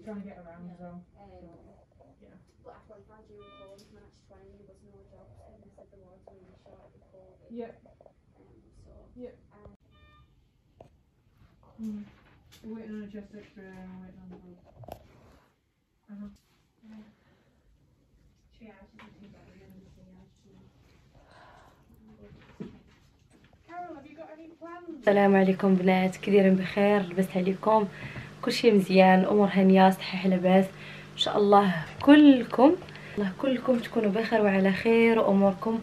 trying to get around as well. Yeah. But after like I drew home from March 20, there was no jobs, and they said the wards were really short with COVID. Yeah. So. Yeah. We're waiting on a chest X-ray and we're waiting on the blood. Carol, have you got any plans? السلام عليكم بنات، كي دايرين بخير؟ لبست عليكم؟ كلشي مزيان؟ الامور هانيه صحيح لاباس ان شاء الله. كلكم تكونوا بخير وعلى خير واموركم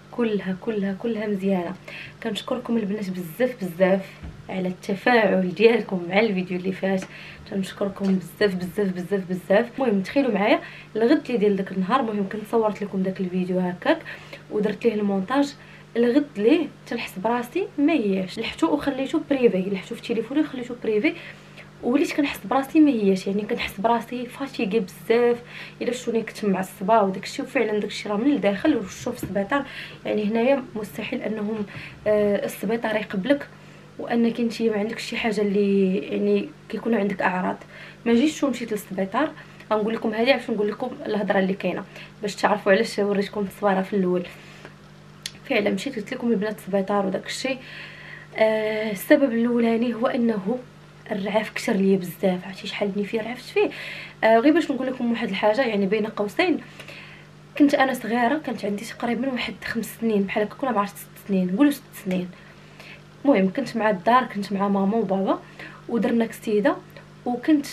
كلها مزيانه. كنشكركم البنات بزاف على التفاعل ديالكم مع الفيديو اللي فات، كنشكركم بزاف. المهم تخيلوا معايا الغد اللي ديال داك النهار، المهم كنت صورت لكم داك الفيديو هكاك ودرت ليه المونتاج. الغد ليه تنحس براسي ما هياش، لحتو وخليتو بريفي، لحتو في تليفوني وخليتو بريفي، وليت كنحس براسي ما هياش، يعني كنحس براسي فاتيغي بزاف الا شوني كنت معصبه وداكشي. وفعلا داكشي راه من الداخل وشوف السبيطار، يعني هنايا مستحيل انهم السبيطار يقبلك وانك انت ما عندكش شي حاجه اللي يعني كيكون عندك اعراض. ما جيتش ومشيت للسبيطار. غنقول لكم هذه علاش نقول لكم الهضره اللي كاينه باش تعرفوا علاش وريتكم التصويره في الاول. فعلا مشيت قلت لكم البنات السبيطار وداك الشيء. السبب الاولاني هو انه الرعاف كسر ليا بزاف. عرفتي شحال نيفي رعفت فيه. غير باش نقول لكم واحد الحاجه، يعني بين قوسين، كنت انا صغيره، كانت عندي تقريبا واحد 5 سنين بحال هكا، كنا بعرف 6 سنين، نقولوا 6 سنين. المهم كنت مع الدار، كنت مع ماما وبابا ودرنا كستيده، وكنت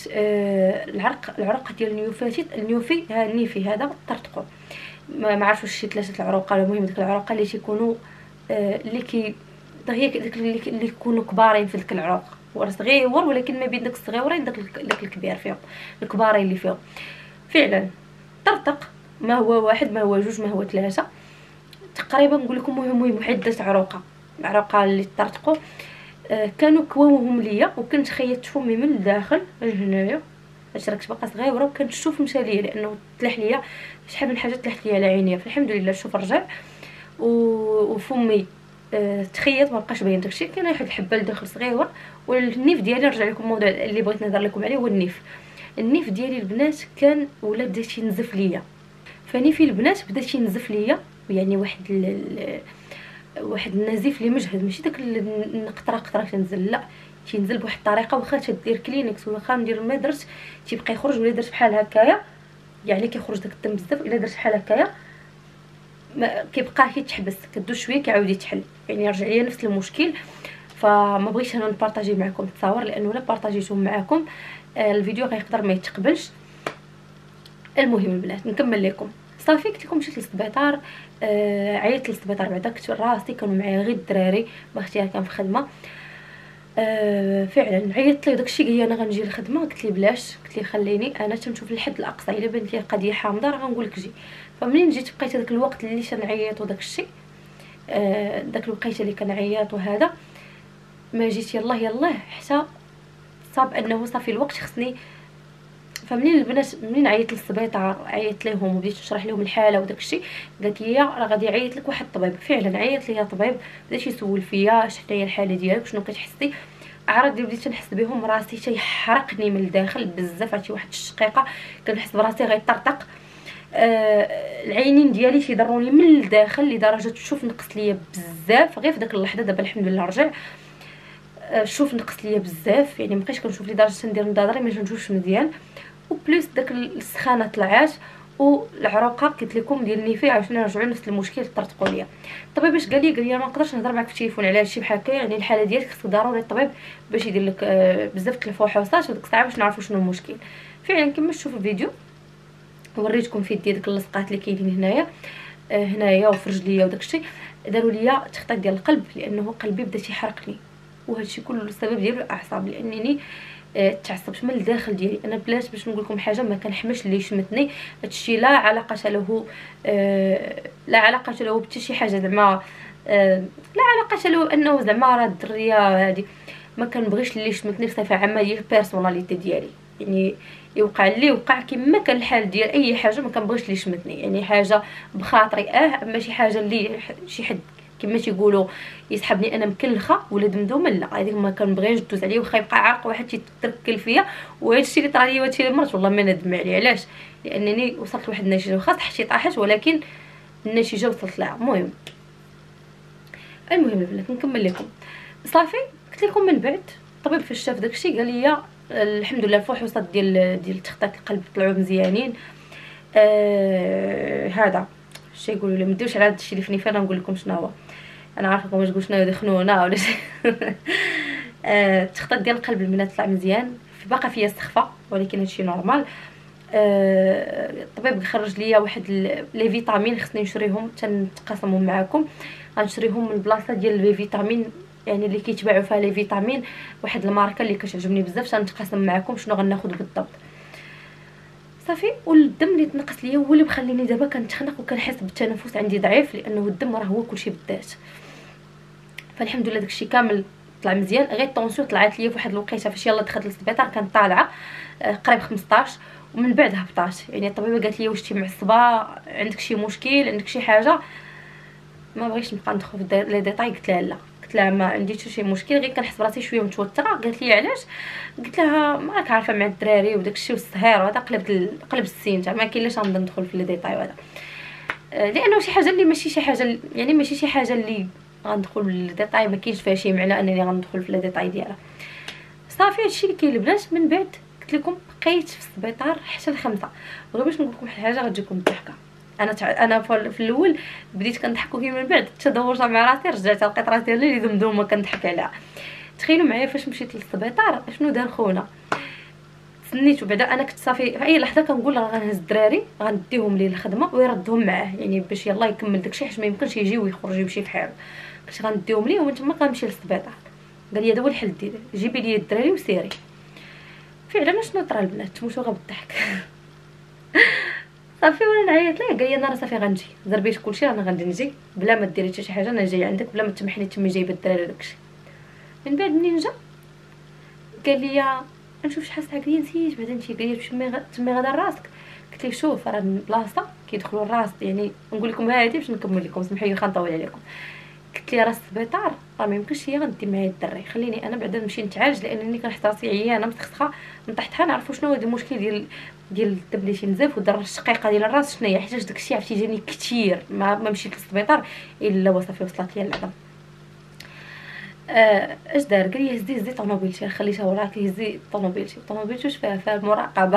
العرق ديال النيفي هذا طرطقو. ما عرفتش واش شي 3 العروق. المهم ديك العروق اللي تيكونوا اللي كي هي داك اللي يكونوا كبارين في ديك العروق، هو صغير ولكن ما بين داك الصغيورين داك الكبير فيهم، الكبارين اللي فيهم. فعلا طرطق، ما هو واحد، ما هو جوج، ما هو 3 تقريبا. نقول لكم المهم عده عروقه اللي طرطقوا. كانوا كواوهم ليا، وكنت خيطت فمي من الداخل هنايا باش راكش باقا صغيره، وكنت الشوف مشى ليا لانه تلاح ليا شحال من حاجه تلاحت ليا على عينيا. فالحمد لله الشوف رجع وفمي تخيط، ما بقاش باين داكشي. كاين واحد الحبه لداخل صغيره. والنيف ديالي نرجع لكم الموضوع اللي بغيت نهضر لكم عليه، هو النيف ديالي البنات كان ولا بدا تينزف ليا. فنيفي البنات بدا تينزف ليا، يعني واحد النزيف اللي مجهد، ماشي داك قطره تنزل، لا تينزل بواحد الطريقه. واخا تدير كلينكس واخا ندير ما درت تيبقى يخرج. ولا درت بحال هكايا يعني كيخرج داك الدم بزاف، الا درت بحال هكايا ما كيبقى كيتحبس، كدوز شويه كيعاود يتحل، يعني يرجع ليا نفس المشكل. فما بغيتش انا نبارطاجي معكم التصاور، لانه لا بارطاجيتهم معكم الفيديو غيقدر ما يتقبلش. المهم البنات نكمل لكم. صافي قلت لكم مشيت للسبيطار. عيطت للسبيطار بعدا، كنت راسي كانوا معايا غير الدراري، باختي كان في خدمه. فعلا عيطت ليه داكشي، قال لي انا غنجي للخدمه. قلت لي بلاش، قلت لي خليني انا تنشوف الحد الاقصى، الا بانت لي القضيه حامضه راه غنقول لك جي. فمنين جيت بقيت هذاك الوقت اللي تنعيط وداكشي، داك الوقيته اللي كنعيط وهذا ما جيت يلاه حتى صاب انه صافي الوقت خصني. فمنين البنات منين عيطت للسبيطار، عيطت لهم وبديت نشرح لهم الحاله وداكشي، قالت لي راه غادي يعيط لك واحد الطبيب. فعلا عيط ليا طبيب، بدا يسول فيا شنو هي الحاله ديالك، شنو كتحسي. اعراض اللي بديت نحس بهم، راسي تيحرقني من الداخل بزاف، عرفتي واحد الشقيقه كنحس براسي غيطرطق. العينين ديالي تيضروني من الداخل لدرجه تشوف نقص ليا بزاف. غير في داك اللحظه دابا الحمد لله رجع. شوف نقص ليا بزاف، يعني مابقيتش كنشوف لدرجه ندير نضاضري ما نشوفش مزيان. وبليس داك السخانه طلعات، والعروقه قلت لكم ديال النيفي عاوتاني رجعوا نفس المشكل طرطقوا ليا. الطبيب اش قال لي ما نقدرش نهضر معك في التليفون على هادشي بحال هكا، يعني الحاله ديالك خصك ضروري الطبيب باش يدير لك بزاف د الفحوصات وديك الساعه باش نعرفوا شنو المشكل. فعلا كما تشوفوا الفيديو وريتكم في يدي ديك اللصقات اللي كاينين هنايا وفي رجليا وداكشي. داروا ليا تخطيط ديال القلب، لانه قلبي بدا تيحرقني، وهادشي كله السبب ديالو الاعصاب، لانني تعصبت من الداخل ديالي. انا بلاش باش نقول لكم حاجه، ما كنحملش اللي شمتني. هادشي لا علاقه له بحتى شي حاجه، زعما لا علاقه له انه زعما راه الدريه هذه ما كنبغيش اللي شمتني بصفه عامه ديال البيرسوناليتي ديالي. يعني يوقع اللي وقع كما كان الحال ديال اي حاجه، ما كنبغيش اللي شمتني، يعني حاجه بخاطري اما شي حاجه اللي شي حد كما تيقولوا يسحبني انا مكلخه ولا دمدومه، لا هذيك ما كنبغيش ندوز عليه، واخا يبقى عرق واحد تيتركل فيا. وهذا الشيء اللي طرا لي وهادشي اللي مرت والله ما ندم عليه. علاش؟ لانني وصلت لواحد النتيجه، واخا صحتي طاحت ولكن النتيجه وصلت لها. المهم البنات نكمل لكم. صافي قلت لكم من بعد الطبيب فاش شاف داكشي قال لي الحمد لله الفحوصات ديال تخطيط القلب طلعوا مزيانين. هذا الشيء يقولوا لي ما ديروش على هذا الشيء اللي فني، انا نقول لكم شنو هو. انا عارفه ما تقولوا شنو هذا خنونه ولا شي. التخطيط ديال القلب البنات طلع مزيان، باقا فيا استخفى ولكن هادشي نورمال. الطبيب خرج ليا واحد لي فيتامين خصني نشريهم تنتقاسمهم معكم. غنشريهم من البلاصه ديال لي فيتامين يعني اللي كيتباعوا فيها لي فيتامين، واحد الماركه اللي كتعجبني بزاف، تنتقاسم معكم شنو غناخذ بالضبط. صافي والدم اللي تنقص ليا هو اللي مخليني دابا كنتخنق وكنحس بالتنفس عندي ضعيف، لانه الدم راه هو كلشي بالذات. فالحمد لله داكشي كامل طلع مزيان. غير الطونسيون طلعت ليا فواحد الوقيته فاش يلاه دخلت للسبيطار كانت طالعه قريب 15 ومن بعد هبطات. يعني الطبيبه قالت لي واش تي معصبه، عندك شي مشكل، عندك شي حاجه. ما بغيتش نبقى ندخل في لي ديتاي، قلت لها لا، قلت لها ما عندي حتى شي مشكل، غير كنحس براسي شويه متوتره. قالت لي علاش؟ قلت لها ما راك عارفه مع الدراري وداكشي والسهير وهذا قلب السين تاع ما كاين لاش غنبدا ندخل في لي ديتاي وهذا، لانه شي حاجه اللي ماشي شي حاجه يعني ماشي شي حاجه اللي غندخل للديتاي، ما كاينش فيها شي معنى انني غندخل في لي ديتاي ديالها. صافي هادشي اللي كاين البنات. من بعد قلت لكم بقيت في السبيطار حتى ل5. وغير باش نقول لكم واحد الحاجه غتجيكم الضحكه. انا في الاول بديت كنضحك، وكي من بعد تدورت مع راسي رجعت لقيت راسي ديالي اللي دمدومه كنضحك عليها. تخيلوا معايا فاش مشيت للسبيطار شنو دار خونا. تسنيت وبعدا انا كنت صافي في اي لحظه كنقول راه غنهز الدراري غنديهم ليه الخدمه ويردهم معاه، يعني باش يلاه يكمل داكشي حيت ما يمكنش يجي ويخرج يمشي بحاله. كنت غنديهم ليه ومن تما غنمشي للسبيطار. قال لي هذا هو الحل ديالي، جيبي لي الدراري وسيري. فعلا شنو طرا البنات تموتوا غير بالضحك. صافي وانا نعيط ليه قال لي انا راه صافي غنجي، ضربيت كلشي انا غادي نجي بلا ما ديري حتى شي حاجه، انا جاي عندك بلا ما تسمحلي تمي جايبه الدراري داكشي. من بعد منين جا قال لي نشوف شحال ساعه، قال لي نسيت بعدا نمشي، قال لي تمي غدا راسك. قلت ليه شوف راه البلاصه كيدخلوا الراس، يعني نقول لكم هادي باش نكمل لكم، سمحوا لي نطول عليكم. قلت لي راه السبيطار راه ما يمكنش هي غندي معايا الدري، خليني انا بعدا نمشي نتعالج، لانني كنحس راسي عيانه مسخسخه من تحتها. نعرفوا شنو هو المشكل ديال الدم اللي تنزف والدره الشقيقه ديال الراس شنو هي، حيت داكشي عرفتي جاني كثير. ما مشيت للسبيطار الا وصافي وصلت ليا العظم. اش دار؟ قال لي هزي طوموبيلتي، خليتها وراك هزي طوموبيلتي واش فيها المراقبه.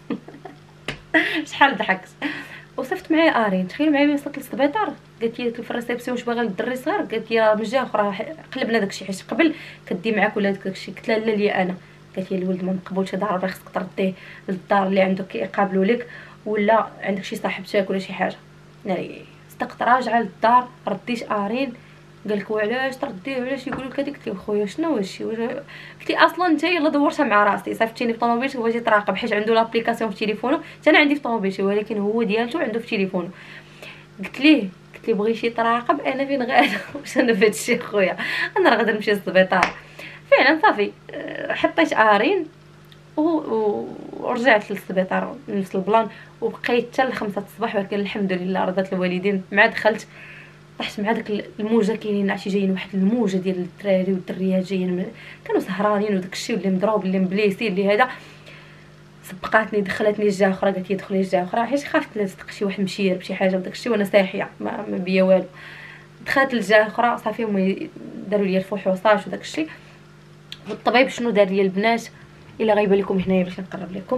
شحال ضحكت. وصفت معايا ارين. تخيلوا معايا وصلت للسبيطار قالت لي في الريسبسيون واش باغا للدري صغير، قالت لي راه من جهه اخرى قلبنا داكشي حيت قبل كدي معاك ولا داكشي. قلت لها لا ليا انا. قالت لي الولد ما مقبولش ضروري خصك ترديه للدار اللي عندك كيقابلوا لك، ولا عندك شي صاحبتك ولا شي حاجه. يعني صدقت راجعه للدار رديت ارين. قال لك وعلاش ترديه وعلاش يقولوا لك هذيك؟ قلت له خويا شنو هادشي؟ قلت لي اصلا انت يلا دورتها مع راسي صيفطتيني في طوموبيلتي وبغيتي تراقب حيت عنده لابليكاسيون في تليفونه، حتى انا عندي في طوموبيلتي ولكن هو ديالته عنده في تليفونه. قلت ليه بغيتي تراقب انا فين غادا؟ واش انا في هادشي خويا انا راه غادا نمشي للسبيطار. فعلا صافي حطيت ارين ورجعت للسبيطار نفس البلان، وبقيت حتى ل5 الصباح. ولكن الحمد لله رضات الوالدين. مع دخلت طحت مع داك الموجه، كاينين عرفتي جايين واحد الموجه ديال الدراري والدريات جايين كانوا سهرانين وداكشي اللي مضروب اللي مبليسي اللي هذا. سبقاتني دخلتني الجهه اخرى، قالت لي دخلي الجهه اخرى حيت خافت تصدق شي واحد مشير بشي حاجه وداكشي وانا ساحيه ما بيا والو. دخلت للجهه اخرى صافي هما داروا لي الفحوصات وداكشي. والطبيب شنو دار لي البنات الا غايبه لكم هنايا باش نقرب لكم.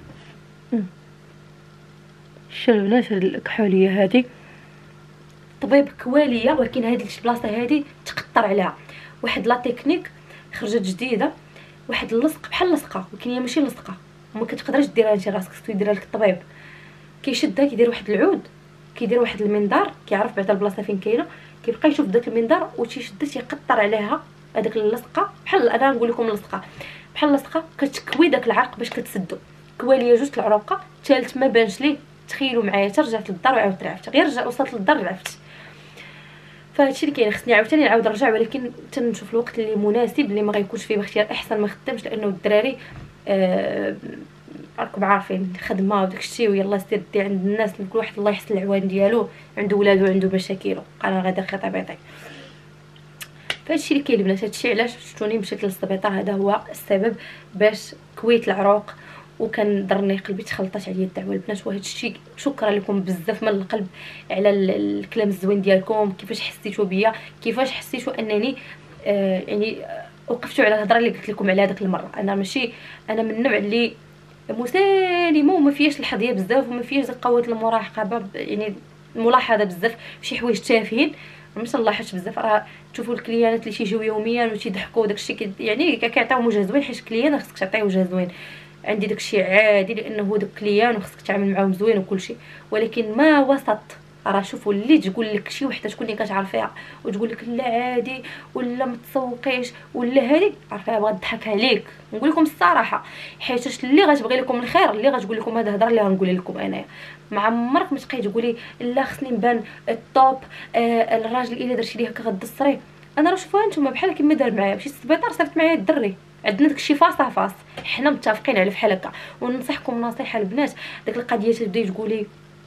شوفوا البنات هاد الكحوليه هادي طبيب كواليه، ولكن هذه البلاصه هذه تقطر عليها واحد لا تكنيك خرجت جديده، واحد اللصق بحال اللصقه ولكن هي ماشي لصقه وما كتقدرش ديرها انت راسك، خصو يديرها لك الطبيب. كيشدها كيدير واحد العود، كيدير واحد المنظار كيعرف بعدا البلاصه فين كاينه، كيبقى يشوف داك المنظار وتيشد تيقطر عليها هذاك اللصقه بحال انا نقول لكم اللصقه بحال اللصقه كتكوي داك العرق باش كتسدو. كواليه جوج العروقه ثالث ما بانش ليه. تخيلوا معايا رجعت للدار وعاودت رعفت، غير وصلت للدار رعفت. فهادشي اللي كاين. خصني عاوتاني نعاود نرجع، ولكن تنشوف الوقت اللي مناسب اللي ما غيكونش فيه باختيار احسن ما خدامش، لانه الدراري راكم عارفين خدمه وداكشي ويلا سير دي عند الناس. كل واحد الله يحسن العوان ديالو عنده ولادو عنده مشاكل، انا غادا خطيبتي. فهادشي اللي كاين البنات. هادشي علاش شفتوني مشيت للسبيطار، هذا هو السبب باش كويت العروق وكنضرني قلبي تخلطات عليا الدعوه البنات. وهذا الشيء شكرا لكم بزاف من القلب على الكلام الزوين ديالكم، كيفاش حسيتوا بيا، كيفاش حسيتوا انني يعني وقفتوا على الهضره اللي قلت لكم على هذاك المره. انا ماشي انا من النوع اللي مسالمه وما فياش الحظيه بزاف وما فياش قوه المراقبه، يعني الملاحظه بزاف شي حوايج تافهين ما نلاحظش بزاف. راه تشوفوا الكليانات اللي تيجيو يوميا وتيضحكوا داكشي يعني كيعطيو وجه زوين، حيت الكليان خصك تعطيه وجه زوين. عندي داكشي عادي لانه داك كليان وخصك تعامل معاهم زوين وكل شيء، ولكن ما وسط. راه شوفوا اللي تقول لك شي وحده تكون اللي كتعرفيها وتقول لك لا عادي ولا ما تسوقيش ولا هذه عارفاها بغات تضحك عليك. نقول لكم الصراحه حيت اللي غتبغي لكم الخير، اللي غتقول لكم هذه الهضره اللي غنقول لكم انايا، ما عمرك ما تبقاي تقولي لا خصني نبان الطوب. الراجل الا درتي ليه هكا غدصريه. انا راه شوفوها نتوما بحال كيما دار معايا، مشيت للسبيطار صيفط معايا الدري، عندنا داكشي فاصا فاس، حنا متفقين على فحال هكا. وننصحكم نصيحه البنات، داك القضيه تبداي تقولي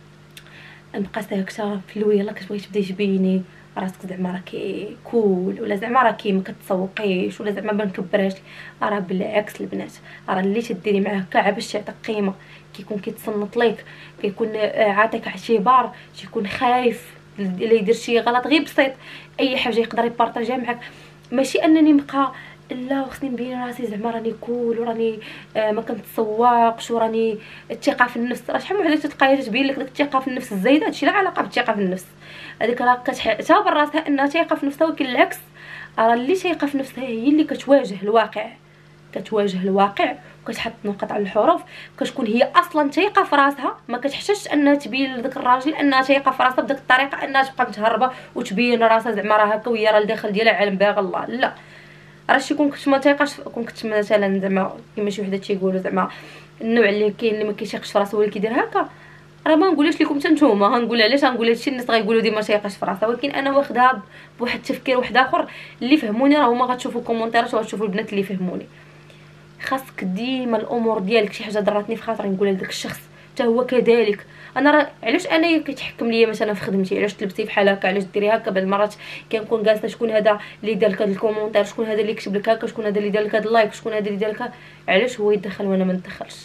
نبقى ساكته في الاول يلاه كتبغي تبداي تبيني راسك زعما راكي كول ولا زعما راكي ما كتصوقيش ولا زعما ما نكبرهاش. راه بالعكس البنات، راه اللي تديري معاه كاع باش تعطيك قيمه، كيكون كيتصنت ليك، كيكون عاطيك اعتبار، تيكون خايف الا يدير شي غلط غير بسيط اي حاجه يقدر يبارطاجيها معاك. ماشي انني نبقى لا خصني نبين راسي زعما راني كول وراني ما كنتسوقش وراني الثقه في النفس. راه شحال من وحده تلقاها تبين لك داك الثقه في النفس الزايده، هادشي لا علاقه بالثقه في النفس، هذيك راه كتعتبر راسها انها ثقه في نفسها، ولكن العكس. راه اللي ثقه في نفسها هي اللي كتواجه الواقع، كتواجه الواقع وكتحط نقط على الحروف، كتكون هي اصلا ثقه في راسها، ما كتحتاجش انها تبين لذاك الراجل انها ثقه في راسها بداك الطريقه انها تبقى متهربه وتبين راسها زعما راه هكا وهي راه الداخل ديالها عالم باغ الله. لا راه شي كنت ما تيقاش، كنت مثلا زعما كيما شي وحده تيقولوا زعما النوع اللي كاين اللي ما كيثقش في راسو ولا كيدير هكا، راه ما نقولش لكم حتى نتوما، غنقول علاش غنقول هادشي. الناس غايقولوا ديما تيقاش في راسها، ولكن انا واخدها بواحد التفكير واحد اخر. اللي فهموني راه هما غتشوفوا كومونتيرات وغتشوفوا البنات اللي فهموني. خاصك ديما الامور ديالك، شي حاجه ضراتني في خاطري نقولها لداك الشخص حتى هو كذلك. انا راه علاش انا كيتحكم ليا مثلا في خدمتي، علاش تلبسي بحال هكا، علاش ديري هكا. بعض المرات كنكون جالسه شكون هذا اللي دار لك هذا الكومونتير، شكون هذا اللي كتب لك هكا، شكون هذا اللي دار لك هذا اللايك، شكون هذا اللي دار لك، علاش هو يدخل وانا ما ندخلش.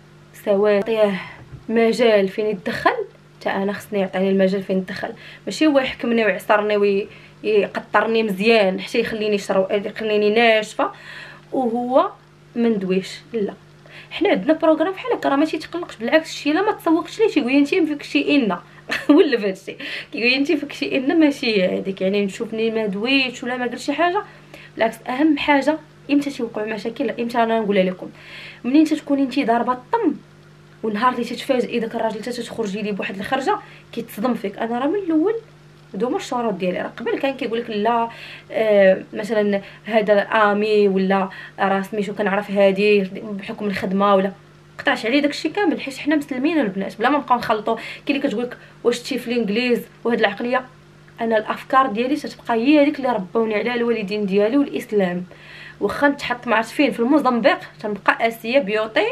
سواء عطيه مجال فين يدخل، حتى انا خصني يعطيني المجال فين ندخل، ماشي هو يحكمني ويعصرني ويقطرني مزيان حتى يخليني ناشفه وهو ما ندويش. لا حنا عندنا بروغرام بحال هكا راه ماشي تقلقش، بالعكس شي لا ما تصوقش ليه تيقول انت فيك شي ان ولا فهمتي كيقول انت فيك شي ان ماشي هذيك، يعني نشوفني ما دويتش ولا ما قلت شي حاجه. بالعكس اهم حاجه امتى تيوقعوا مشاكل، امتى انا نقولها لكم، منين تكوني انت ضاربه الطم ونهار اللي تتفاجئي داك الراجل تخرجي ليه بواحد الخرجه كيتصدم فيك. انا راه من الاول هادوما الشروط ديالي. راه قبل كان كيقول لك لا مثلا هذا امي ولا راه سميتو كنعرف هادي بحكم الخدمه ولا قطعش عليه داكشي كامل، حيت حنا مسلمين البنات بلا ما نبقاو نخلطوا. كاين اللي كتقول لك واش تي في الانجليز وهاد العقليه. انا الافكار ديالي تتبقى هي هذيك اللي ربوني عليها الوالدين ديالي والاسلام. واخا نتحط مع فين في الموزمبيق تنبقى اسيه بيوطي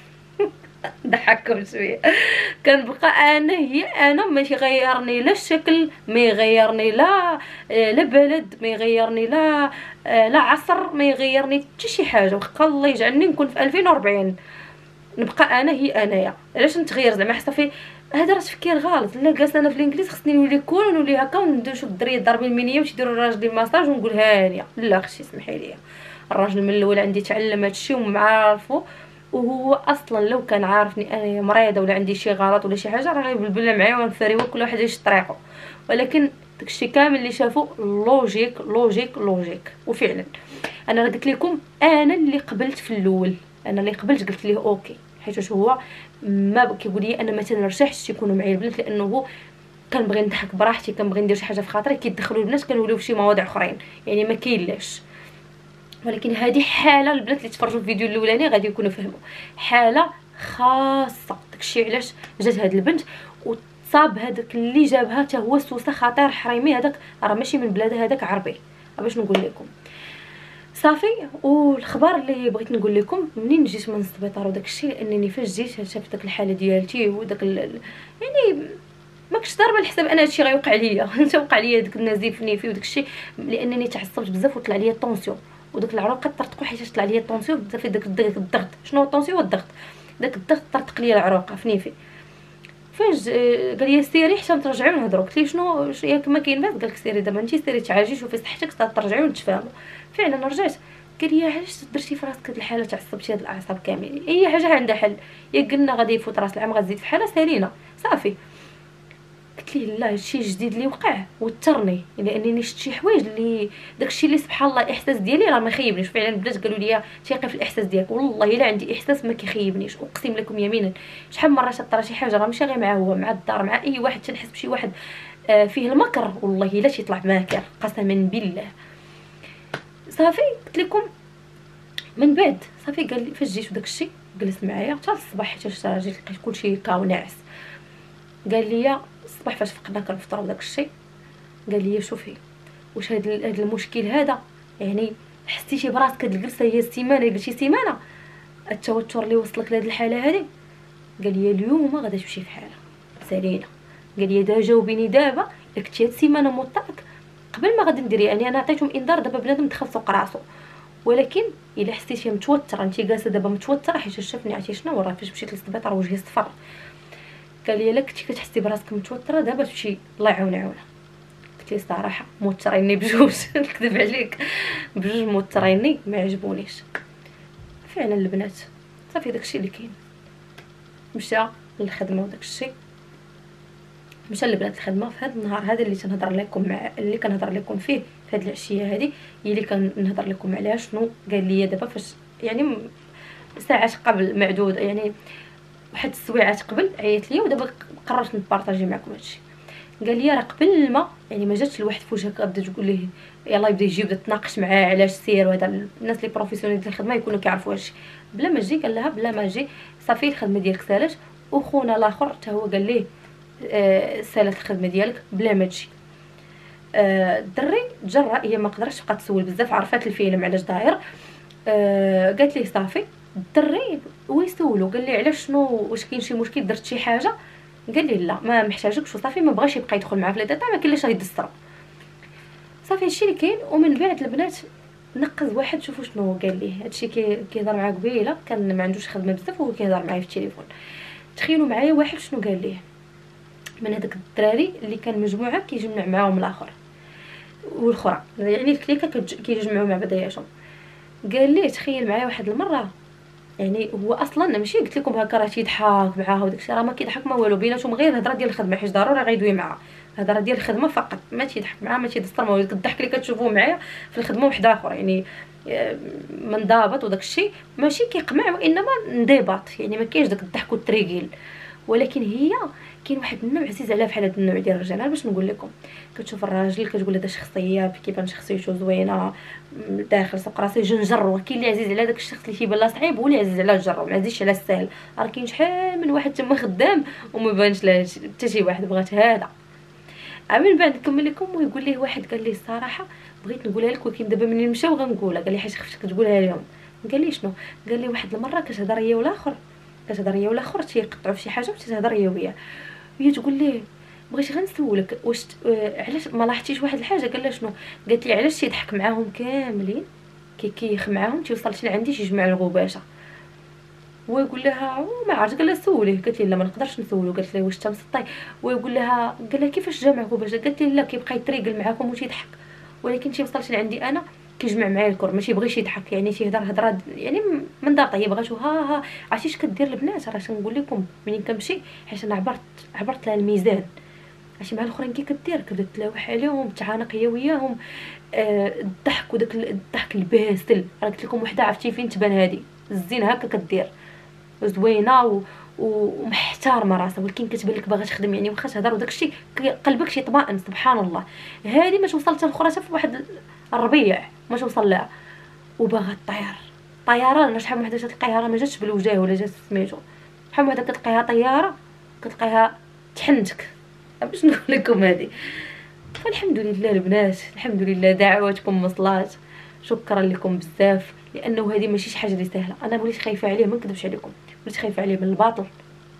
ضحككم شويه، كنبقى انا هي انا، ما يغيرني لا الشكل، ما يغيرني لا بلد، ما يغيرني لا عصر، ما يغيرني حتى شي حاجه. وخا الله يجعلني نكون في 2040 نبقى انا هي انايا. علاش نتغير زعما حسافي هذا راه تفكير غلط. لا جالسه انا في الانجليز خصني نولي كول ونولي هكا ونشوف الدريه ضاربين المنيه وتيديروا الراجل الماساج ونقول هانيه. لا اختي اسمحي لي، الراجل من الاول عندي تعلم هادشي ومعارفو، وهو اصلا لو كان عارفني انا مريضه ولا عندي شي غلط ولا شي حاجه راه غيبلبل معايا ونفريو كل واحد يمشي طريقه. ولكن داكشي كامل اللي شافو لوجيك لوجيك لوجيك. وفعلا انا قلت لكم انا اللي قبلت في الاول، انا اللي قبلت قلت ليه اوكي، حيت هو ما كيقول لي انا ما تنرتاحش يكونوا معايا البنات، لانه كنبغي نضحك براحتي، كنبغي ندير شي حاجه في خاطري، كيدخلوا البنات كنوليو في شي مواضيع اخرين يعني ما كاينلاش. ولكن هذه حاله البنات اللي تفرجوا الفيديو الاولاني غادي يكونوا فهموا، حاله خاصه. داكشي علاش جات هاد البنت وتصاب هذاك اللي جابها حتى هو سوسه خطير حريمي. هذاك راه ماشي من بلاد، هذاك عربي. باش نقول لكم صافي. والخبر اللي بغيت نقول لكم منين جيت من السبيطار وداك الشيء، لانني فاش جيت شفت داك الحاله ديالتي وداك يعني ما كنتش ضاربه الحساب انا هادشي غيوقع ليا انت وقع ليا داك النزيف نيفي وداك الشيء، لانني تعصبت بزاف وطلع ليا الطونسيون وداك العروق طرطقوا حيت طلع ليا الطونسيون بزاف. داك الضغط، شنو هو الطونسيون؟ والضغط. داك الضغط طرطق ليا العروق في نيفي. فاش قال لي سيري حتى نترجعوا نهضروا. قلت ليه شنو ياك ما كاين باس؟ قال لك سيري دابا انت سيري تعالجي شوفي صحتك ترجعوا نتفاهموا. فعلا رجعت. قال لي علاش درتي في راسك هاد الحاله تعصبتي هاد الاعصاب كاملين؟ اي حاجه عندها حل، يا قلنا غادي يفوت راس العام غتزيد في حاله سالينا صافي. قلت ليه لا هادشي جديد اللي وقع وترني، لانني شفت شي حوايج اللي داكشي اللي سبحان الله الاحساس ديالي راه ما خيبنيش. فعلا البنات قالوا لي ثقي في الاحساس ديالك، والله الا عندي احساس ما كيخيبنيش اقسم لكم يمينا. شحال من مره طرا شي حاجه راه ماشي غير معاه هو، مع الدار مع اي واحد تنحس بشي واحد فيه المكر والله الا تيطلع ماكر قسما بالله. صافي قلت لكم من بعد صافي قال لي فاش جيت وداكشي جلس معايا حتى الصباح حيت راجل لقيت كلشي كاو ناعس. قال لي الصباح فاش فقنا كنفطروا وداكشي قال لي شوفي واش هاد المشكل هذا يعني حسيتي براسك هاد الجلسه هي السيمانه قلتي سيمانه التوتر اللي وصلك لهاد الحاله هذه؟ قال لي اليوم غادي تمشي في حاله سالينا. قال لي دا جاوبيني دابا كنتي هاد السيمانه موطاك قبل ما غادي ندير، يعني انا عطيتهم انذار دابا بنادم دخل سوق راسو، ولكن الا حسيتي متوتره انت جالسه دابا متوتره حيت شافني عرفتي شنو راه فاش مشيت للسبيطار وجهي صفر. قال لي الا كنتي كتحسي براسك متوتره دابا تمشي الله يعاون عاونه. قلت لي الصراحه موتريني بجوج نكذب عليك بجوج موتريني ما عجبونيش فعلا البنات. صافي داكشي اللي كاين. مشى للخدمه وداكشي مشى البنات الخدمه في هذا النهار هذا اللي تنهضر لكم اللي كنهضر لكم فيه في هذه العشيه هذه هي اللي كنهضر لكم عليها. شنو قال لي دابا فاش يعني ساعات قبل معدود يعني واحد السويعات قبل عيط لي ودابا قررت نبارطاجي معكم هادشي. قال لي راه قبل ما يعني ما جاتش لواحد فوجئ بدا تقول ليه يلاه يبدا يجي بدا تناقش معاه علاش سير، وهذا الناس لي بروفيسيونيل ديال الخدمه يكونوا كيعرفوا هادشي. بلا ما جي قال لها بلا ما جي صافي الخدمه ديالك سالات، وخونا الاخر حتى هو قال ليه سالات الخدمه ديالك بلا ما تجي. الدري تجرأ، هي ما قدرتش تبقى تسول بزاف عرفات الفيلم علاش داير. قالت ليه صافي. الدري ويسولو قال لي علاش شنو واش كاين شي مشكل درت شي حاجه؟ قال لي لا ما محتاجكش وصافي ما بغاش يبقى يدخل معاه في الداتا ما كاين لاش غيد الصرا صافي هادشي اللي كاين. ومن بعد البنات نقز واحد شوفوا شنو قال ليه. هادشي كيهضر معاه قبيله كان ما عندوش خدمه بزاف وهو كيهضر معايا في التليفون. تخيلوا معايا واحد شنو قال ليه من هذاك الدراري اللي كان مجموعه كيجمع معاهم الاخر والاخرى يعني الكليكه كيجمعوا مع بعضياتهم. قال ليه تخيل معايا واحد المره يعني هو اصلا ماشي قلت لكم هكا راه تيضحك معاها وداكشي راه ما كيضحك ما والو بيناتهم غير الهضره ديال الخدمه حيت ضروري غيدوي معاها الهضره ديال الخدمه فقط ما تيضحك معاها ما تيدستر ما والو. الضحك اللي كتشوفوه معايا في الخدمه واحد اخر يعني منضبط وداكشي ماشي كيقمع وانما انضباط يعني ما كاينش داك الضحك والتريقيل. ولكن هي كاين واحد النوع عزيز عليها في هذا النوع ديال الرجال. انا باش نقول لكم كتشوف الراجل كتقول هذا شخصيه كيبان شخصيته زوينه داخل سوق راسو يجي نجرو. كاين اللي عزيز على داك الشخص اللي كيبان لا صعيب هو اللي عزيز على الجرو ما عزيزش على السهل. راه كاين شحال من واحد تما خدام وما بانش له حتى شي واحد بغات هذا. من بعد نكمل لكم ويقول ليه واحد قال ليه الصراحه بغيت نقولها لك ولكن دابا ملي نمشاو غنقولها. قال لي حيت خفتك تقولها لهم. قال لي شنو؟ قال لي واحد المره كتهضر هي والاخر تيقطعوا في شي حاجه وتهضر هي وياه وهي تقول ليه بغيت غير نسولك واش علاش ما لاحظتيش واحد الحاجه؟ قال لها شنو؟ قالت لي علاش تيضحك معاهم كاملين كيكيخ معاهم تيوصل شي لعندي تيجمع الغباشه. ويقول لها ما عرفت. قال لها سوليه. قالت لي لا ما نقدرش نسولو. قالت لي واش انت مسطي؟ ويقول لها قال لها كيفاش جامع غباشه؟ قالت لي لا كيبقى يتريقل معاكم وتيضحك ولكن تيوصل شي لعندي انا كيجمع معايا الكور ما تيبغيش يضحك يعني تيهضر هضره يعني من ضغط. هي بغاتو ها عرفتي اش كدير البنات راه نقول لكم منين كنمشي حيت انا عبرت لها الميزان. عرفتي مع الاخرين كي كدير كبدات تلاوح عليهم تعانق هي وياهم الضحك وداك الضحك الباسل. راه قلت لكم وحده عرفتي فين تبان هذه الزينه هكا كدير زوينه ومحترمه راسها ولكن كتبان لك باغا تخدم يعني واخا تهضر وداك الشيء قلبك شي طمئن سبحان الله. هذه ما توصلت الاخرى حتى في واحد الربيع ما توصل لها وباغا طياره. شحال من وحده تلقايها ما جاتش بالوجه ولا جات سميتو شحال من وحده كتلقايها طياره كتلقايها تحنتك. باش نقول لكم هذه. فالحمد لله البنات الحمد لله دعواتكم وصلات. شكرا لكم بزاف لانه هذه ماشي شي حاجه اللي سهله. انا وليت خايفه عليه ما نكذبش عليكم وليت خايفه عليه من الباطل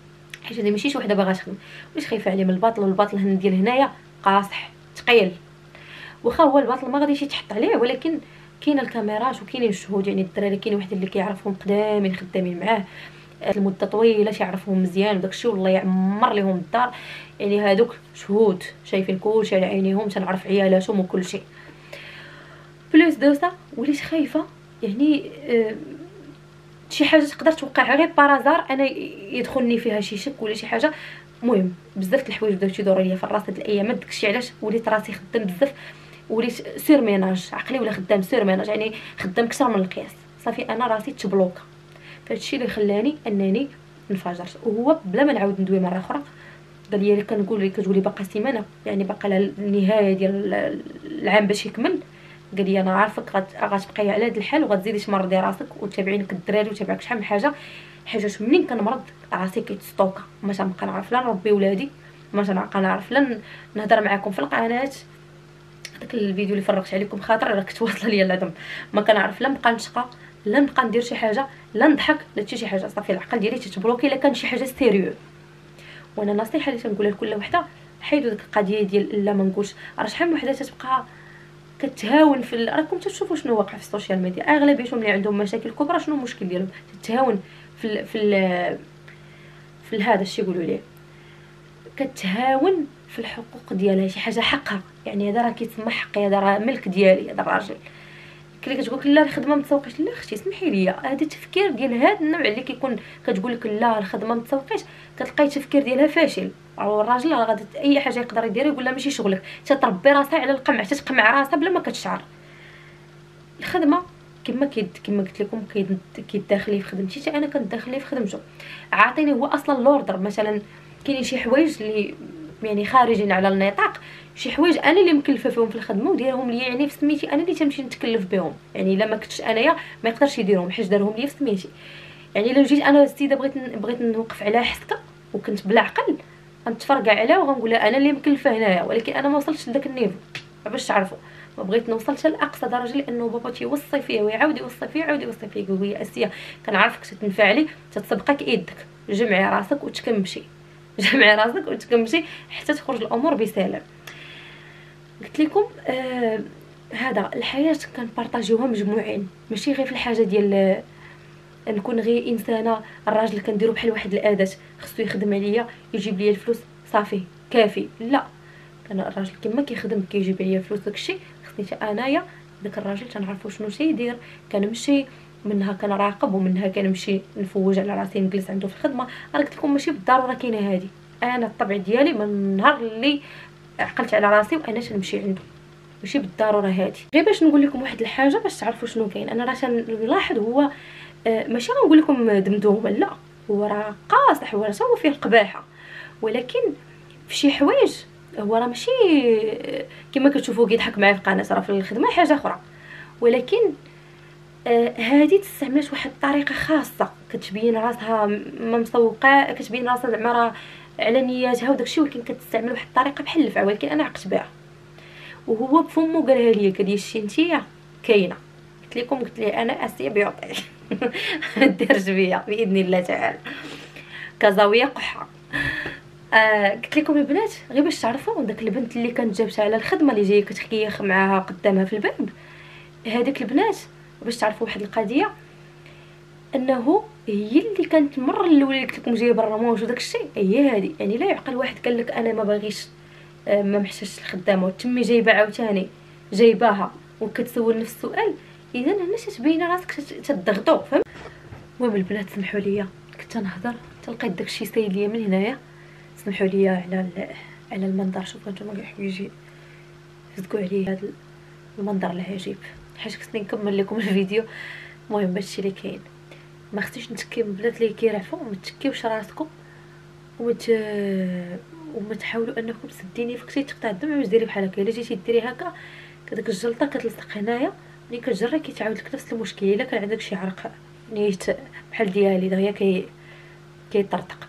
حيت هذه ماشي شي وحده باغا تخدم، واش خايفه عليه من الباطل؟ والباطل هنا ديال هنايا قاصح ثقيل، واخا هو الباطل ما غاديش يتحط عليه، ولكن كاين الكاميرات وكاينين الشهود. يعني الدراري كاين واحد اللي كيعرفهم قدامين خدامين معاه المده طويله، تيعرفهم مزيان وداكشي، والله يعمر ليهم الدار. يعني هادوك شهود شايفين كلشي على عينيهم، تنعرف عيالاتهم وكل شيء. بلوس دوسا وليت خايفه يعني شي حاجه تقدر توقع غير بارازار، انا يدخلني فيها شي شك ولا شي حاجه. المهم بزاف د الحوايج بداو تيدوروا ليا في الراس هاد الايامات، داكشي علاش وليت راسي خدام بزاف، وليت سير ميناج عقلي ولا خدام سير ميناج، يعني خدام اكثر من القياس. صافي انا راسي تبلوكا، فهادشي اللي خلاني انني انفجرت. وهو بلا ما نعاود ندوي مره اخرى قال لي كنقول لك كتقولي باقا سيمانه، يعني باقا النهايه ديال العام باش يكمل. قال لي انا عارفك غتبقاي على هذا الحال وغتزيدي تمرضي راسك وتابعينك الدراري وتابعك شحال من حاجه، حاجات منين كنمرض راسي كيتستوكا، ما تنبقى نعرف لا نربي ولادي، ما تنبقى نعرف لا نهضر معكم في القناه. داك الفيديو اللي فرغت عليكم خاطر راه كنت واصله ليا العظم، ما كنعرف لا نبقى نشقى لا نبقى ندير شي حاجه لا نضحك لا حتى شي حاجه. صافي العقل ديالي تتبلوكي الا كان شي حاجه سيريو. وانا نصيحه اللي تنقولها لكل وحده، حيدوا ديك القضيه ديال لا ما نقولش. راه شحال من وحده تتبقى كتهاون في راكم تشوفوا شنو واقع في السوشيال ميديا، اغلبيتهم اللي عندهم مشاكل كبرى شنو المشكل ديالهم؟ تتهاون في هذا الشيء يقولوا ليه، كتهاون في الحقوق ديالها، شي حاجه حقها. يعني هذا راه كيتسمى حقي، هذا راه ملك ديالي، هذا الراجل. اللي كتقولك لا الخدمه ما تسوقيش، لا اختي اسمحي لي، هذا التفكير ديال هذا النوع اللي كيكون كتقول لك لا الخدمه ما تسوقيش، كتلقاي التفكير ديالها فاشل. او الراجل راه غادي اي حاجه يقدر يديرها يقول لها ماشي شغلك، تتربي راسها على القمع، تتقمع راسها بلا ما كتشعر. الخدمه كما قلت لكم كيداخلي في خدمتي، حتى انا كنداخلي في خدمته. عاطيني هو اصلا لوردر. مثلا كاينين شي حوايج اللي يعني خارجين على النطاق، شي حوايج انا اللي مكلفه فيهم في الخدمه وديرهم لي، يعني في سميتي انا اللي تمشي نتكلف بهم. يعني الا ما كنتش انايا ما يقدرش يديرهم حيت دارهم لي في سميتي. يعني لو جيت انا السيده بغيت نوقف عليها حسكه وكنت بلا عقل غنتفرقع عليها وغنقول لها انا اللي مكلفه هنايا، ولكن انا ما وصلتش لذاك النيفو. باش تعرفوا ما بغيت نوصل حتى لاقصى درجه، لانه بابا تيوصي فيا ويعاود يوصي فيا ويعاود يوصي فيا، يقول لي اسيا كنعرفك تتنفعلي تتسبقك يدك، جمعي راسك وتكمشي جمعي راسك وتكمشي حتى تخرج الامور بسلام. قلت لكم هذا الحياه كنبارطاجيوها مجموعين، ماشي غير في الحاجه ديال نكون غير انسانه. الراجل كنديرو بحال واحد الاداه، خصو يخدم عليا يجيب لي الفلوس صافي كافي. لا، كان الراجل كما كيخدم كيجيب ليا فلوس داكشي، خصني حتى انايا داك الراجل تنعرفوا شنو تيدير، كنمشي منها كنراقب ومنها كنمشي نفوج على راسي نجلس عنده في الخدمه. انا قلت لكم ماشي بالضروره كاينه هذه، انا الطبع ديالي من النهار اللي عقلت على راسي وانا تنمشي عنده، ماشي بالضروره هذه. غير باش نقول لكم واحد الحاجه باش تعرفوا شنو كاين. انا راه تنلاحظ هو ماشي غنقول لكم دمدوم، لا هو راه قاصح، هو راه فيه القباحه، ولكن في شي حوايج هو راه ماشي كما كتشوفوا كيضحك معايا في القناه، راه في الخدمه حاجه اخرى. ولكن هذه تستعملات واحد الطريقه خاصه، كتبين راسها ما مسوقه، كتبين راسها زعما راه على نياتها وداكشي، ولكن كتستعمل واحد الطريقه بحال الفعل، ولكن انا عقت بها. وهو بفمو قالها لي قال لي شتي نتيا كاينه. قلت ليه انا اسيا بيعطي دير بيا باذن الله تعالى كزاويه قحه. قلت لكم البنات غير باش تعرفوا، داك البنت اللي كانت جابتها على الخدمه اللي جايه كتكيخ معاها قدامها في الباب، هذيك البنات باش تعرفوا واحد القضيه، انه هي اللي كانت المره الاولى اللي قلت لكم جايه بالرموش وداك الشيء، هي هذه. يعني لا يعقل واحد قال لك انا ما باغيش ما محتاجش الخدامه وتمي جايبه عاوتاني جايباها وكتسول نفس السؤال، اذا هنا تتبين راسك تضغطوا. فهم؟ المهم البنات سمحوا لي كنت نهضر تلقيت داكشي سايل ليا من هنايا، سمحوا لي على المنظر. شوفوا نتوما كاع حوايجي صدقوا عليه هذا المنظر العجيب، حيت خصني نكمل لكم الفيديو. المهم هادشي اللي كاين، ما خصنيش نتكي البنات اللي كيرعفوا، ما تكيوش راسكم وما تحاولوا انكم تسديني فكتي تقطع الدم. واش ديري بحال هكا، الا جيتي ديري هكا كداك الجلطه كتلصق هنايا، ملي كتجري كيتعاود لك نفس المشكل. الا كان عندك شي عرق نيت بحال ديالي دغيا كيطرطق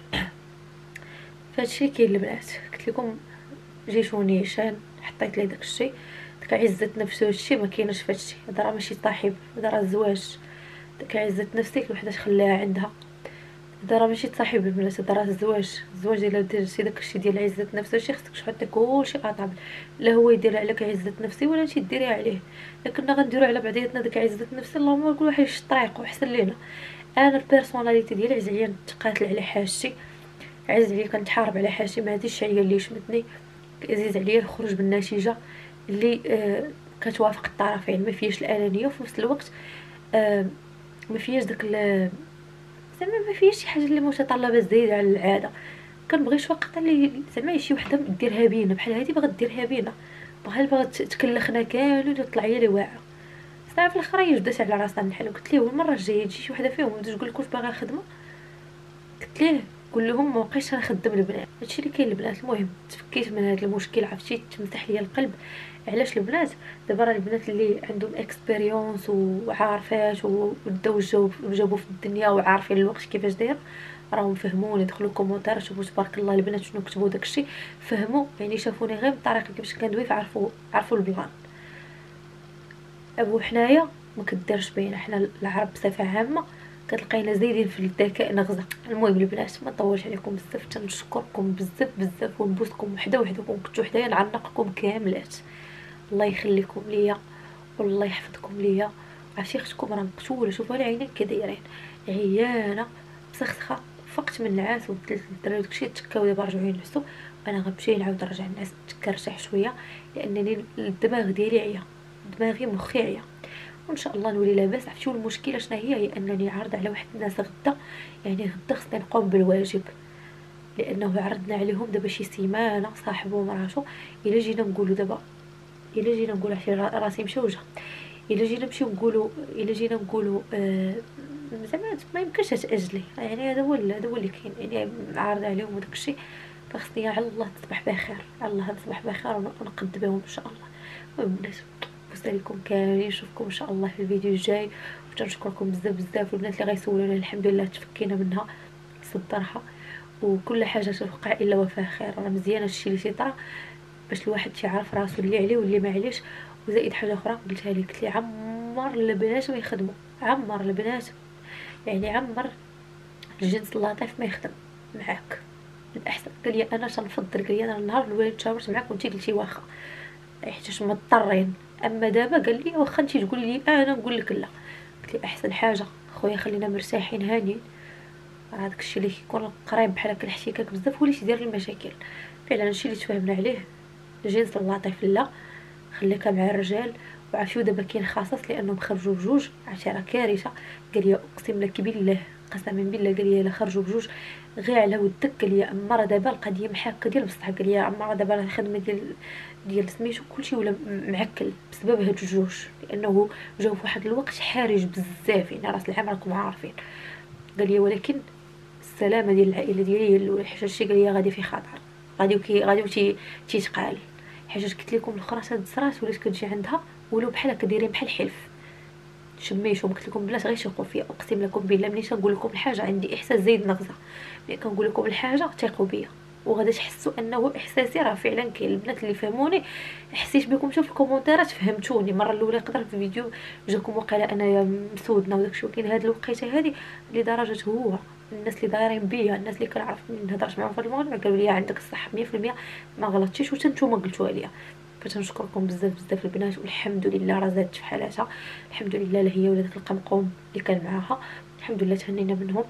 فهادشي كاين البنات. قلت لكم جيتوني شان حطيت ليه داك الشيء، داك عزه نفسه. هادشي ما كاينش فهادشي، هذا راه ماشي صاحب، هذا راه الزواج. داك عزه نفسك الوحده تخليها عندها، هذا راه ماشي تصاحب البنات، هذا راه الزواج الا درتي داكشي ديال عزه النفس شي خصك تحطي كلشي اطابل، لا هو يدير عليك عزه نفسي ولا انت ديريها عليه. لكن غنديرو على بعضياتنا ديك عزه النفس، اللهم كل واحد يمشي طريقو احسن لينا. انا البيرسوناليتي ديالي عز عليا نتقاتل على حاجتي، عز عليا كنتحارب على حاجتي، ما هاديش الشعيه اللي يشمتني. عزيز عليا الخروج بالنتيجه اللي كتوافق الطرفين، ما فيهاش الانانيه وفي نفس الوقت ما فيهاش داك زعما ما فيهاش شي حاجه اللي متطلبه زايده على العاده. كنبغي شي وقت اللي زعما شي وحده ديرها بينا بحال هادي باغا ديرها بينا، باغا تكلخنا كاملين وتطلع هي اللي واعره. صافي في الاخر هي بدات على راسها الحل، وقلت ليه المره الجايه تجي شي وحده فيهم وتقول لك واش باغا خدمه، قلت ليه قول لهم ما بقيتش نخدم البنات. هادشي اللي كاين البنات. المهم تفكيت من هذا المشكل، عرفتي تمسح ليا القلب. علاش البنات دابا راه البنات اللي عندهم اكسبيريونس وعارفات وداو جابوا في الدنيا وعارفين الوقت كيفاش داير، راهم فهموني. دخلوا كومونتير شوفوا تبارك الله البنات شنو كتبوا داكشي، فهموا يعني شافوني غير بالطريقه كيفاش كندوي عرفوا البلان. ابو حنايا ما كديرش بينا، حنا العرب بصفه عامه كتلقينا زايدين في الذكاء نغزه. المهم البنات ما نطولش عليكم بزاف، تنشكركم بزاف ونبوسكم وحده كنتو حدايا نعنقكم كاملات. الله يخليكم ليا والله يحفظكم ليا. عرفتي اختكم راه مقتوله، شوفوا لي عينين كي دايرين، عيانه مسخسخه، فقت من النعاس وبدلت الدراري داكشي تكاو دابا رجعوا ينعسوا. انا غنمشي نعاود نرجع نعس نتكرشح شويه، لانني الدماغ ديالي عيا، دماغي مخي عيا، وان شاء الله نولي لاباس. عرفتي المشكله شنو هي انني عارضه على واحد الناس غدا، يعني غدا خصني نقوم بالواجب، لانه عرضنا عليهم دابا شي سيمانه صاحبه ومراتو. الا جينا نقولوا دابا، الا جينا نقولوا عرفتي راسي مشوجه، الا جينا نمشيو نقولوا، الا جينا نقولوا زعما ما يمكنش تاجلي، يعني هذا هو اللي كاين، يعني عارضه عليهم وداك الشيء. فخصني على الله تصبح بخير، على الله تصبح بخير ونقد بهم ان شاء الله. المهم الناس بوس عليكم كاملين، نشوفكم ان شاء الله في الفيديو الجاي، وتنشكركم بزاف. والبنات اللي غيسولونا الحمد لله تفكينا منها صدرها، وكل حاجه توقع الا وفاها خير. راه مزيان هادشي اللي تيطرا باش الواحد تيعرف راسو اللي عليه واللي ما عليش. وزائد حاجه اخرى قلتها لي، قلت لي عمر البنات ما يخدموا، عمر البنات يعني عمر الجنس اللطيف ما يخدم معاك الاحسن. قال لي انا تنفضل، قال لي انا النهار الاول تشاورت معاك وانتي قلتي واخا حيتاش مضطرين، اما دابا قال لي واخا انتي تقولي لي انا نقول لك لا. قلت لي احسن حاجه خويا خلينا مرتاحين هانيين، راه داكشي اللي كيكون قريب بحال هكا الاحتكاك بزاف هو اللي تيدير المشاكل. فعلا هادشي اللي تفاهمنا عليه الجنس اللطيف لا، خليكها مع الرجال. وعافيو دابا كاين خصاص لانهم خرجوا بجوج، عرفتي راه كارثه. قال لي اقسم لك بالله قسما بالله، قال لي الا خرجوا بجوج غير على ودك، قال لي اما راه دابا القضيه محاكه ديال بصح، قال لي اما راه دابا الخدمه ديال سميتو كلشي ولا معكل بسبب هاد الجوج، لانه جاو في واحد الوقت حرج بزاف، يعني راس العام راكم عارفين. قال لي ولكن السلامه ديال العائله ديالي هي الاولى، حيت هادشي قال لي غادي في خطر، غادي تيتقال. حاجه قلت لكم الاخرى هاد الصرات ولات كتجي عندها ولو بحال هكا دايرين بحال حلف، شميتو قلت لكم بلاش غير ثقوا فيا. اقسم لكم بالله ملي تنقول لكم الحاجه عندي احساس زايد نغزه، ملي كنقول لكم الحاجه ثقوا بيا وغادي تحسوا انه احساسي راه فعلا كاين. البنات اللي فهموني حسيت بكم، شوف الكومونتيرات فهمتوني. المره الاولى يقدر في الفيديو جاكم وقيله انايا مسودنا وداكشي، ولكن هاد الوقيته هادي لدرجه هو الناس اللي دايرين بيا، الناس اللي كنعرف من هضرت معاهم في المغرب قالوا لي عندك الصح 100% ما غلطتيش وتنتوما قلتوها ليا. فتنشكركم بزاف البنات، والحمد لله راه زادت في حالاتها، الحمد لله لا هي ولا داك القمقوم اللي كان معاها، الحمد لله تهنينا منهم.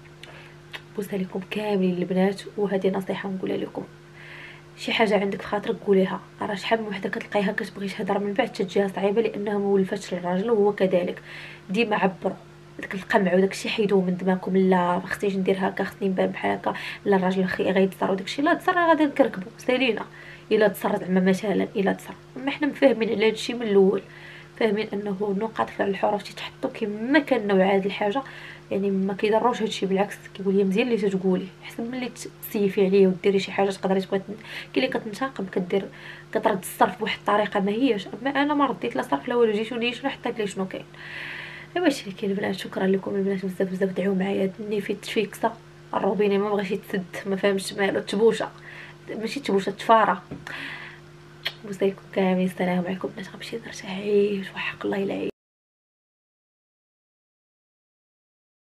بوسه لكم كاملين البنات. وهذه نصيحه نقولها لكم، شي حاجه عندك في خاطرك قوليها، راه شحال من وحده كتلقايها كتبغي تهضر من بعد تجيها صعيبه لانها ما ولفتش للراجل، وهو كذلك. ديما عبروا داك القمع وداك الشيء حيدوه من دماغكم. لا ما خصنيش ندير هكا، خصني نبان بحال هكا، لا الراجل غيتصر وداك الشيء، لا تصر غادي نكركبوا سالينا. الا تصر زعما مثلا الا تصر، اما حنا مفاهمين على هادشي من الاول، فاهمين انه نقاط فعل الحروف تتحطوا كما كان نوع هاد الحاجه، يعني ما كيضروش هادشي، بالعكس كيقول لي مزيان اللي تتقولي احسن ملي تسيفي عليا وديري شي حاجه تقدري تبغي. كاين اللي كتنتقم كترد الصرف بواحد الطريقه ما هياش، اما انا ما رديت لا صرف لا والو، جيتوني شنو حطيت لي شنو كاين. ايوا هادشي اللي كاين البنات. شكرا لكم البنات بزاف دعيو معايا. النيفي تفيكسا الروبيني ما بغاش يتسد، ما فهمتش مالو، تبوشه ماشي تبوشه تفاره. بوسيكم كاملين، السلام عليكم بنات. غنمشي نرتاح، عيش وحق الله الا عيش.